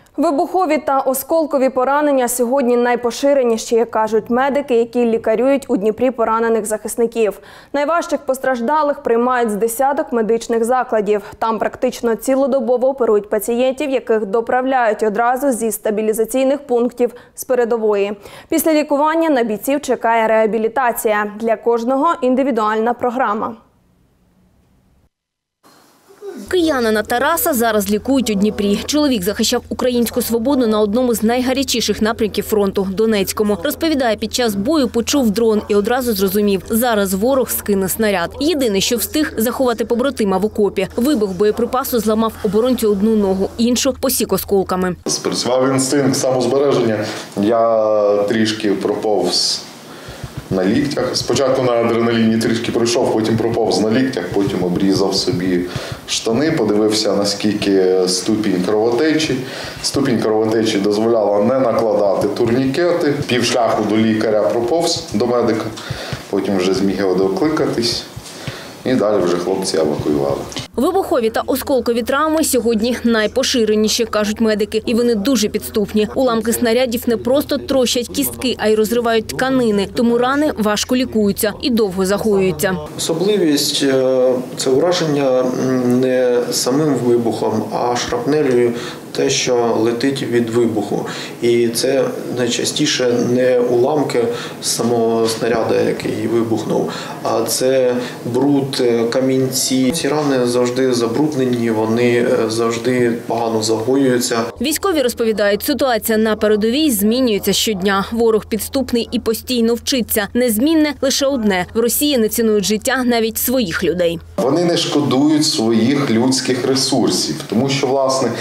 Вибухові та осколкові поранення сьогодні найпоширеніші, як кажуть медики, які лікарюють у Дніпрі поранених захисників. Найважчих постраждалих приймають з десяток медичних закладів. Там практично цілодобово оперують пацієнтів, яких доправляють одразу зі стабілізаційних пунктів з передової. Після лікування на бійців чекає реабілітація. Для кожного індивідуальна програма. Киянина Тараса зараз лікують у Дніпрі. Чоловік захищав українську свободу на одному з найгарячіших напрямків фронту – Донецькому. Розповідає, під час бою почув дрон і одразу зрозумів – зараз ворог скине снаряд. Єдине, що встиг – заховати побратима в окопі. Вибух боєприпасу зламав оборонцю одну ногу, іншу посік осколками. Спрацював інстинкт самозбереження. Я трішки проповз на ліктях. Спочатку на адреналіні трішки пройшов, потім проповз на ліктях, потім обрізав собі штани, подивився, наскільки ступінь кровотечі. Ступінь кровотечі дозволяла не накладати турнікети. Півшляху до лікаря проповз, до медика, потім вже зміг його докликатись. І далі вже хлопці евакуювали. Вибухові та осколкові травми сьогодні найпоширеніші, кажуть медики. І вони дуже підступні. Уламки снарядів не просто трощать кістки, а й розривають тканини. Тому рани важко лікуються і довго загоюються. Особливість – це ураження не самим вибухом, а шрапнелею, те, що летить від вибуху. І це найчастіше не уламки самого снаряду, який вибухнув, а це бруд, камінці. Ці рани завжди забруднені, вони завжди погано загоюються. Військові розповідають, ситуація на передовій змінюється щодня. Ворог підступний і постійно вчиться. Незмінне лише одне – в Росії не цінують життя навіть своїх людей. Вони не шкодують своїх людських ресурсів, тому що, власне,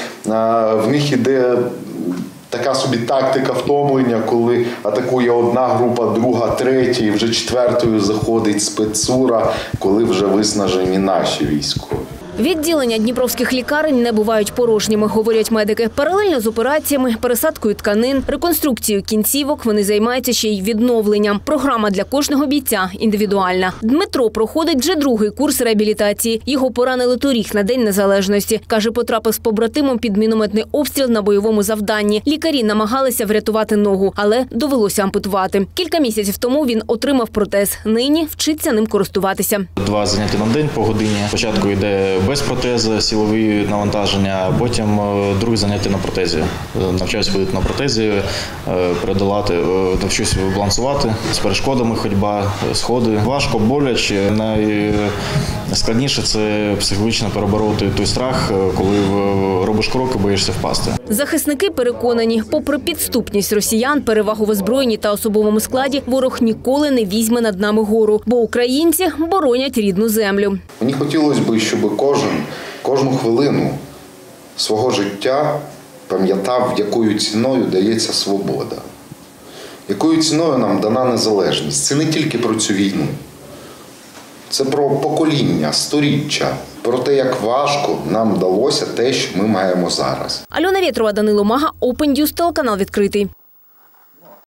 в них іде така собі тактика втомлення, коли атакує одна група, друга, третя, і вже четвертою заходить спецура, коли вже виснажені наші військові. Відділення дніпровських лікарень не бувають порожніми, говорять медики. Паралельно з операціями, пересадкою тканин, реконструкцією кінцівок вони займаються ще й відновленням. Програма для кожного бійця індивідуальна. Дмитро проходить вже другий курс реабілітації. Його поранили торік на День Незалежності. Каже, потрапив з побратимом під мінометний обстріл на бойовому завданні. Лікарі намагалися врятувати ногу, але довелося ампутувати. Кілька місяців тому він отримав протез. Нині вчиться ним користуватися. 2 заняття на день по годині. Спочатку йде без протезу, силові навантаження, а потім друге заняття на протезі. Навчаюся ходити на протезі, передолати, навчуся балансувати, з перешкодами ходьба, сходи. Важко, боляче. Найскладніше – це психологічно перебороти той страх, коли робиш кроки, боїшся впасти. Захисники переконані, попри підступність росіян, перевагу в озброєнні та особовому складі, ворог ніколи не візьме над нами гору, бо українці боронять рідну землю. Мені хотілося б, щоб кожну хвилину свого життя пам'ятав, якою ціною дається свобода, якою ціною нам дана незалежність. Це не тільки про цю війну, це про покоління, сторіччя, про те, як важко нам вдалося те, що ми маємо зараз. Альона Вєтрова, Данило Мага, Open News, телеканал «Відкритий».